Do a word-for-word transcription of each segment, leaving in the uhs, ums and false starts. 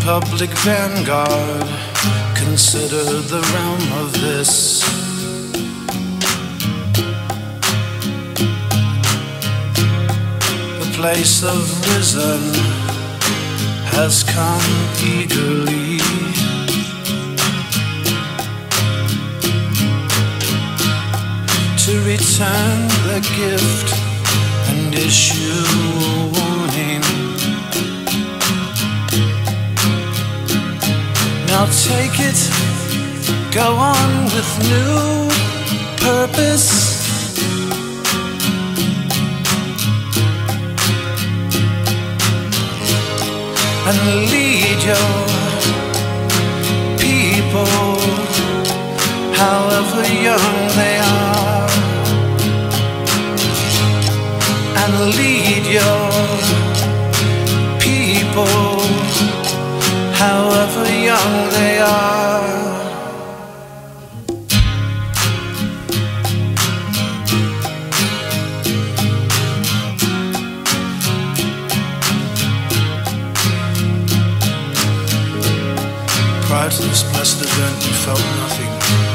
public vanguard, consider the realm of this. The place of risen has come eagerly. To return the gift and issue a warning. Now take it, go on with new purpose. And lead your people, however young they are. And lead your people, however young they are. Prior to this blessed event, we felt nothing.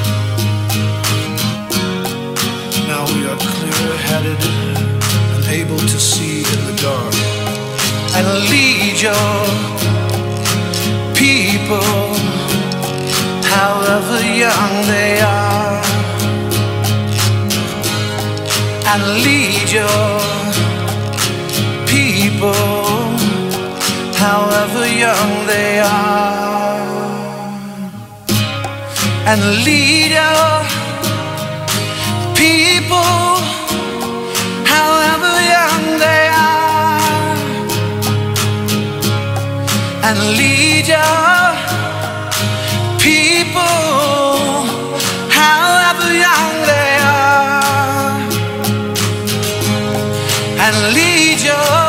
Now we are clear-headed and able to see in the dark. And lead your people, however young they are. And lead your people, however young they are. And lead your people, however young they are. And lead your people, however young they are. And lead your